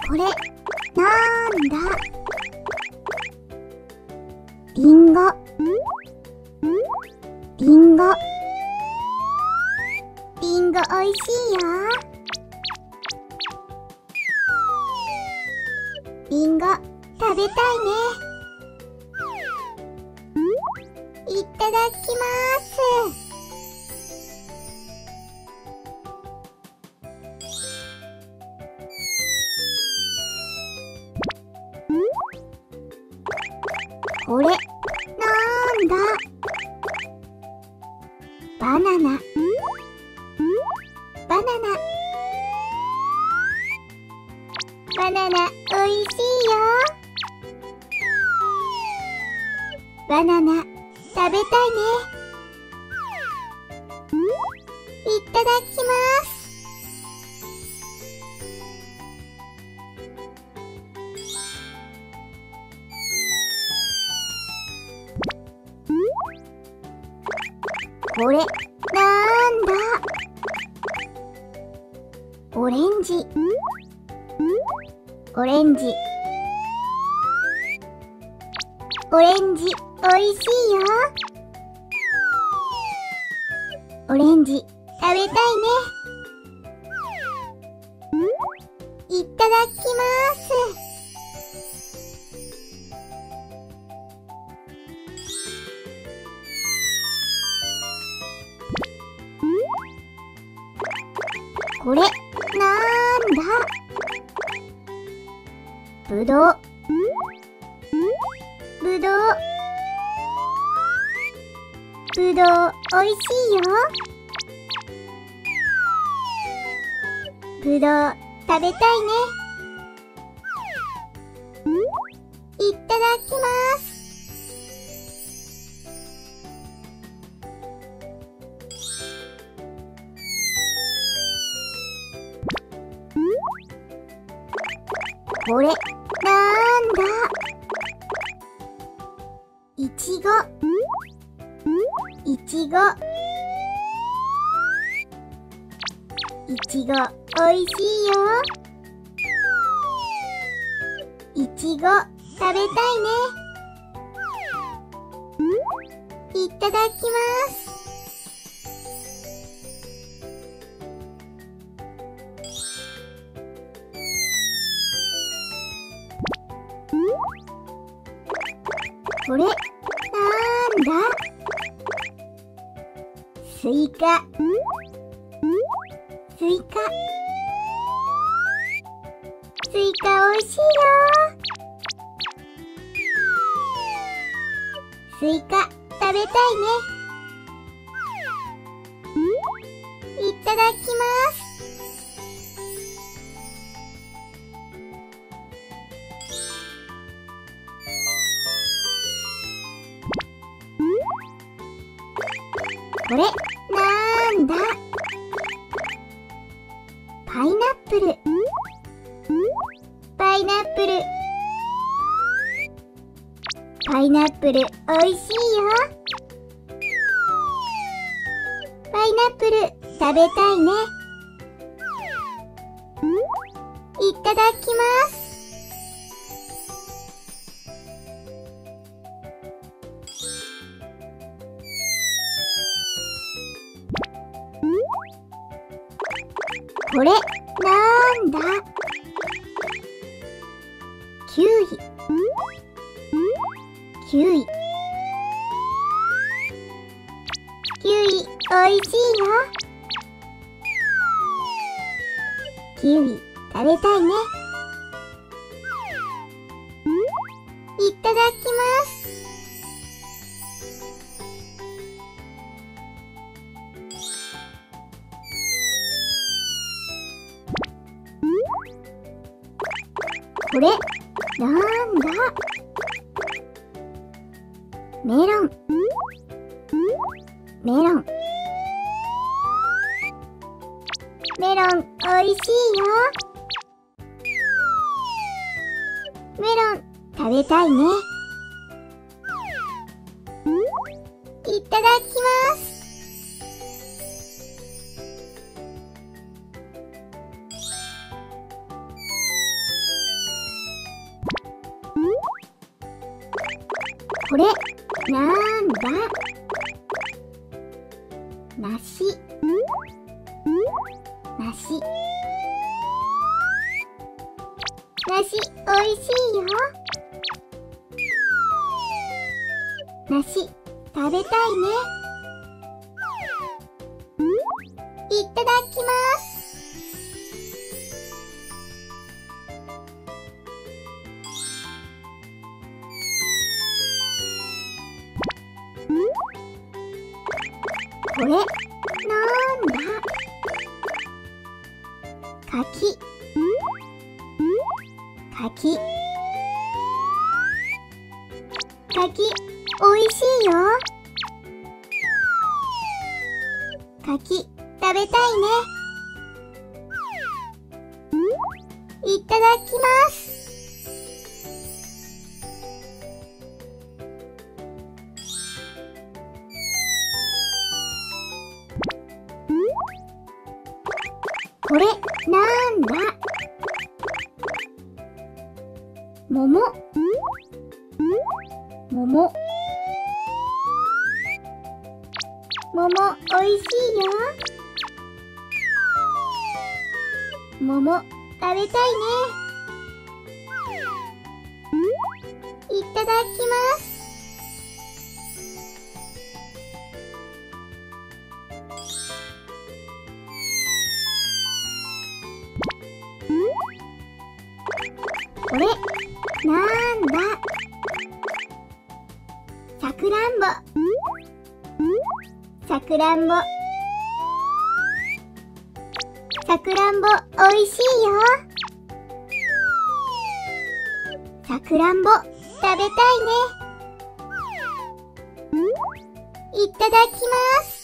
これ、なんだ？リンゴ。リンゴ。リンゴおいしいよ。リンゴ、食べたいね。いただきます。これ、なんだ？バナナ。バナナ。バナナ、おいしいよ。バナナ、食べたいね。いただきます。これ、なんだ？オレンジ。オレンジ。オレンジ、おいしいよ。オレンジ、食べたいね。いただきます。これ、なんだ？ぶどう。ぶどう。ぶどう、おいしいよ。ぶどう、食べたいね。いただきます。これ、なんだ？いちご。いちご。いちご、おいしいよ。いちご、食べたいね。いただきます。これ、なんだ？スイカ。スイカ。スイカおいしいよ。スイカ、食べたいね。いただきます。これ、なんだ？パイナップル。パイナップル。パイナップル、おいしいよ。パイナップル、食べたいね。いただきます。これ、なんだ？キウイ。キウイ。キウイ、おいしいよ。キウイ、食べたいね。いただきます。これ、なんだ？メロン。メロン。メロン、おいしいよ。メロン、食べたいね。いただきます。 これなんだ？梨。梨。梨、おいしいよ。梨、食べたいね。いただきます。これなんだ？柿。柿。柿、おいしいよ。柿、食べたいね。いただきます。これなんだ？桃。桃。桃、おいしいよ。桃、食べたいね。いただきます。これなんだ？さくらんぼ。さくらんぼ。さくらんぼ、おいしいよ。さくらんぼ、食べたいね。いただきます。